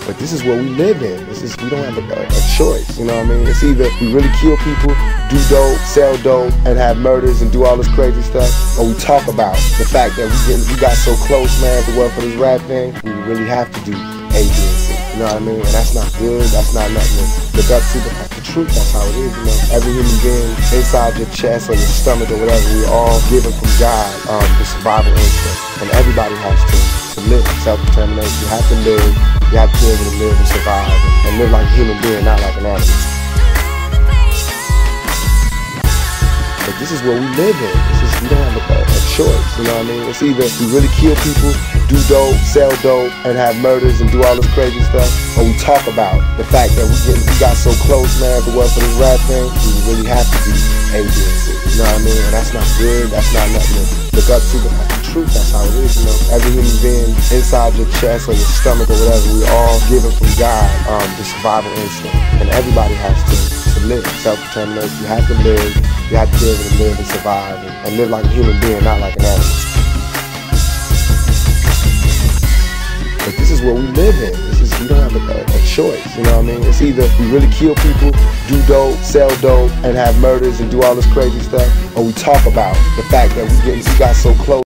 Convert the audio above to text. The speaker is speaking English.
But this is what we live in. We don't have a choice, you know what I mean? It's either we really kill people, do dope, sell dope, and have murders and do all this crazy stuff, or we talk about the fact that we got so close, man, to work for this rap thing, we really have to do A, B, and C. You know what I mean? And that's not good, that's not nothing to look up to, but that's the truth, that's how it is, you know? Every human being inside your chest or your stomach or whatever, we're all given from God the survival instinct. And everybody has to live, self-determination. You have to live, you have to be able to live and survive and live like a human being, not like an animal. But this is what we live in. We don't have a choice, you know what I mean? It's either we really kill people, do dope, sell dope, and have murders and do all this crazy stuff, or we talk about the fact that we got so close, man, to work for this rap thing, we really have to do A, B, and C. You know what I mean? And that's not good, that's not nothing to look up to, but that's the truth, that's how it is, you know? Every human being inside your chest or your stomach or whatever, we're all given from God the survival instinct. And everybody has to live, self-determination. You have to live, you have to be able to live and survive and live like a human being, not like an animal. But this is what we live in. We don't have a choice, you know what I mean? It's either we really kill people, do dope, sell dope, and have murders and do all this crazy stuff, or we talk about the fact that we got so close.